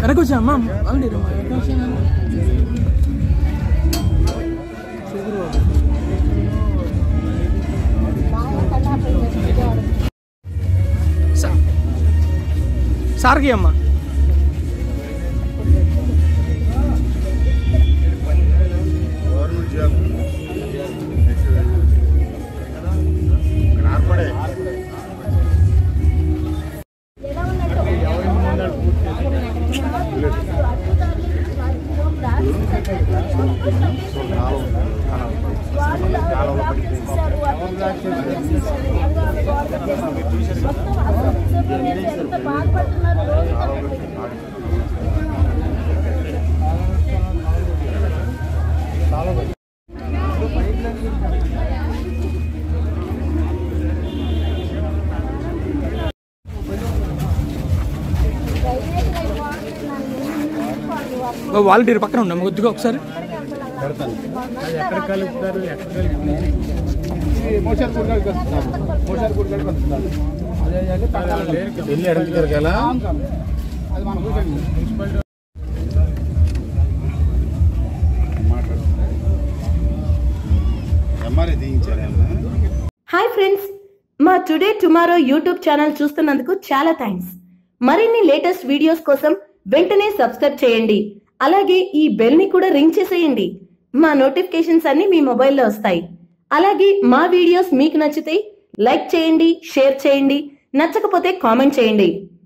వెనక వచ్చామ్మా సార్కి అమ్మా వాలంటీర్ పక్కన ఉన్నాం కొద్దిగా ఒకసారి హాయ్ ఫ్రెండ్స్, మా టుడే టుమారో యూట్యూబ్ ఛానల్ చూస్తున్నందుకు చాలా థ్యాంక్స్. మరిన్ని లేటెస్ట్ వీడియోస్ కోసం వెంటనే సబ్స్క్రైబ్ చేయండి. అలాగే ఈ బెల్ ని కూడా రింగ్ చేసేయండి. మా నోటిఫికేషన్స్ అన్ని మీ మొబైల్లో వస్తాయి. అలాగే మా వీడియోస్ మీకు నచ్చితే లైక్ చేయండి, షేర్ చేయండి, నచ్చకపోతే కామెంట్ చేయండి.